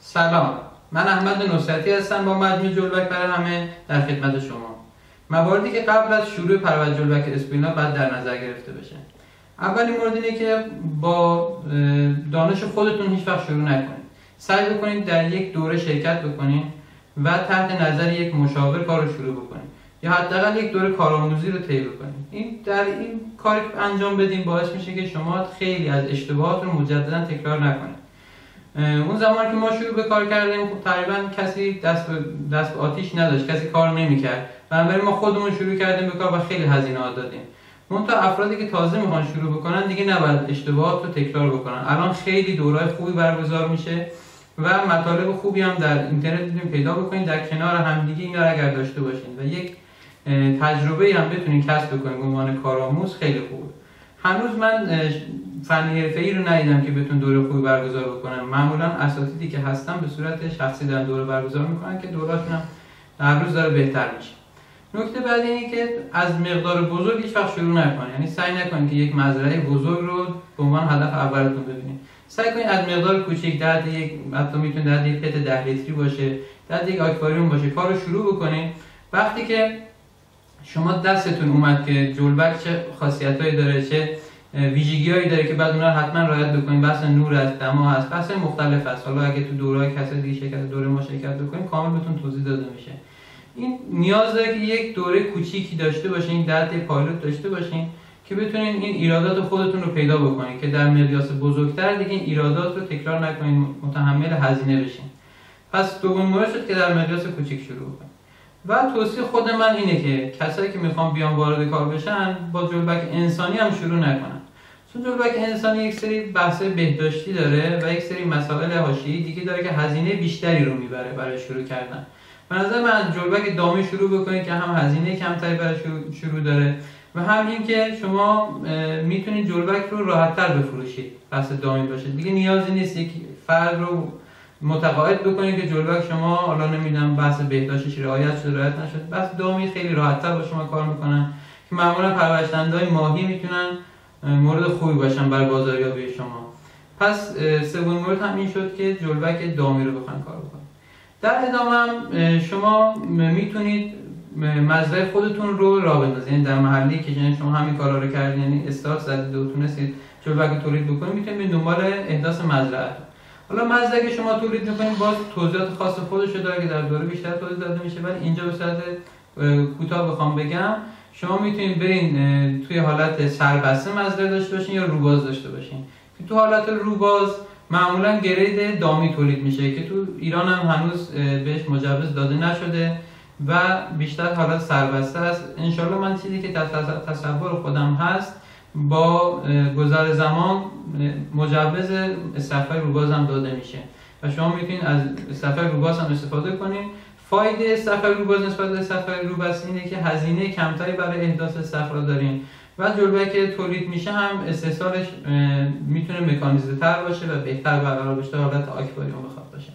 سلام، من احمد نصرتی هستم با مجموعه جلبک برای همه در خدمت شما. مواردی که قبل از شروع پرورش جلبک اسپیرولونا باید در نظر گرفته بشه. اولین مورد اینه که با دانش خودتون هیچ وقت شروع نکنید. سعی بکنید در یک دوره شرکت بکنید و تحت نظر یک مشاور کار رو شروع بکنید یا حداقل یک دوره کارآموزی رو طی بکنید. این کاری که انجام بدین باعث میشه که شما خیلی از اشتباهات رو مجددا تکرار نکنید. اون زمان که ما شروع به کار کردیم تقریبا کسی دست به آتیش نداشت، کسی کار نمی‌کرد. بنابراین ما خودمون شروع کردیم به کار و خیلی هزینه‌ها دادیم. منتها افرادی که تازه میخوان شروع بکنن دیگه نباید اشتباهات رو تکرار بکنن. الان خیلی دوره‌های خوبی برگزار میشه و مطالب خوبی هم در اینترنت میتونید پیدا بکنید. در کنار همدیگه اینا رو اگر داشته باشین و یک تجربه هم بتونید کسب بکنید به عنوان کارآموز خیلی خوبه. هنوز من فن حرفه‌ای رو ندیدم که بتون دوره خوبی برگزار بکنم. معمولا اساتیدی که هستن به صورت شخصی در دوره برگزار میکنن که دوره‌شون هم هر روز داره بهتر میشه. نکته بعدی اینه که از مقدار بزرگ هیچ وقت شروع نکنید. یعنی سعی نکنید که یک مزرعه بزرگ رو به عنوان هدف اولتون ببینید. سعی کنید از مقدار کوچیک در یک حتی میتونه در یک پت 10 لیتری باشه، در یک آکواریوم باشه، کارو شروع بکنید. وقتی که شما دستتون اومد که جلبک چه خاصیتایی داره، چه ویژگی‌هایی داره که بعد اونها رو حتما رعایت بکنید، بحث نور است، دما هست، بحث مختلف است. حالا اگه تو دوره‌های کسی دیگه شرکت دوره ما شرکت بکنید کامل بهتون توضیح داده میشه. این نیاز داره که یک دوره کوچیکی داشته باشین، در حد پایلوت داشته باشین که بتونین این ایرادات خودتون رو پیدا بکنید که در مقیاس بزرگتر دیگه این ایرادات رو تکرار نکنید، متحمل هزینه بشین. پس دومین مورد شد که در مقیاس کوچیک شروع کنید. و توصیه خود من اینه که کسایی که میخوان بیان وارد کار بشن با جلبک انسانی هم شروع نکنن. چون جلبک انسانی یک سری بحث بهداشتی داره و یک سری مسائل حاشیه‌ای دیگه داره که هزینه بیشتری رو میبره برای شروع کردن. به نظر من جلبک دامی شروع بکنید که هم هزینه کمتری برای شروع داره و هم این که شما میتونید جلبک رو راحت‌تر بفروشید. بحث دامی باشه دیگه نیازی نیست یک فرد رو متقاعد بکنید که جلبک شما حالا نمیدونم بحث بهداشتش رعایت شده رعایت نشد. بس دامی خیلی راحت‌تر با شما کار میکنن که معمولا پرورش‌دهنده‌های ماهی میتونن مورد خوبی باشن برای بازاریابی شما. پس سومین مورد هم این شد که جلبک دامی رو بخواید کار بکنید. در ادامه هم شما میتونید مزرعه خودتون رو راه بندازید. یعنی در محلی که شما همین کارا رو کردید، یعنی استارت زدید و تونستید جلبک تولید بکنید، میتونید به دنبال احداث مزرعه. حالا مزرعه که شما تولید میکنید باز توضیحات خاص خودش رو داره که در دوره بیشتر توضیح داده میشه، ولی اینجا به صورت کوتاه بخوام بگم شما میتونید برین توی حالت سربسته مزرعه داشته باشین یا روباز داشته باشین. که تو حالت روباز معمولا گرید دامی تولید میشه که تو ایران هم هنوز بهش مجوز داده نشده و بیشتر حالت سربسته است. انشالله من چیزی که تصور خودم هست با گذر زمان مجوز استخراج روباز هم داده میشه و شما میتونید از استخراج روباز هم استفاده کنید. فایده استخراج روباز نسبت به استخراج روباز اینه که هزینه کمتری برای احداث استخراج دارین و جلبک که تولید میشه هم استحصالش میتونه مکانیزه تر باشه و بهتر برقرار بشه، حالت آکواریوم بخواد باشه.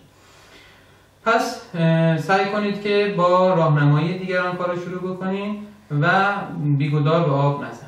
پس سعی کنید که با راهنمایی دیگران کار رو شروع بکنید و بیگدار به آب نزنید.